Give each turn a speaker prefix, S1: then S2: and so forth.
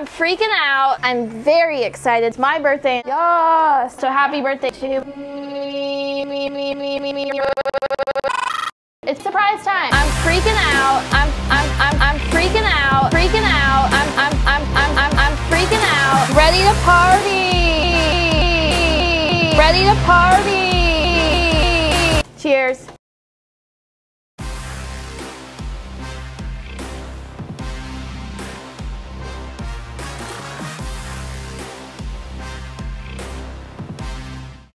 S1: I'm freaking out. I'm very excited. It's my birthday. Yes. So happy birthday to me. It's surprise time. I'm freaking out. I'm freaking out. Freaking out. I'm freaking out. Ready to party. Ready to party. Cheers.